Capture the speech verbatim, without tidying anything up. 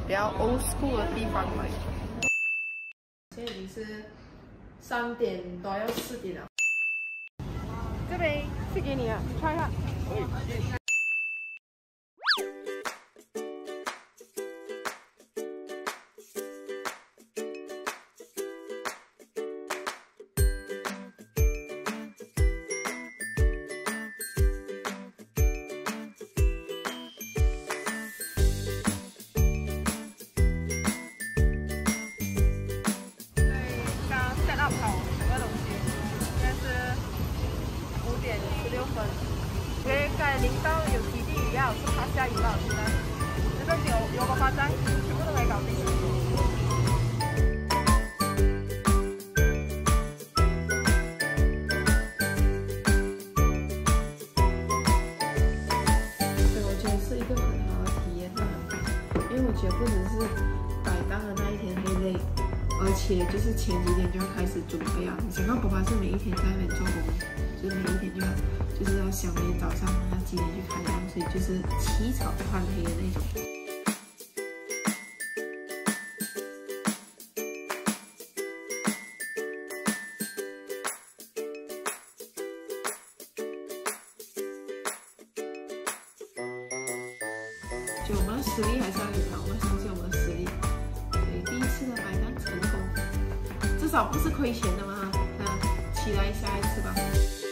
比较 old school 的地方来。现在已经是三点多要四点了。这杯是给你啊，穿一下。好，整个东西现在是五点十六分。因为刚才淋到有几滴雨啊，是怕下雨了。现在这个有有个发站，全部都没搞定。对，我觉得是一个很好的体验啊，因为我觉得不只是摆档的那一天会累。而且就是前几天就要开始准备啊！你想看爸爸是每一天在那边做工，就是每一天就要就是要想明天早上要几点去开档，所以就是起早贪黑的那种。就我们的实力还是要有的，我们相信我们的实力。所以第一次的摆档成功。至少不是亏钱的嘛，那期待下一次吧。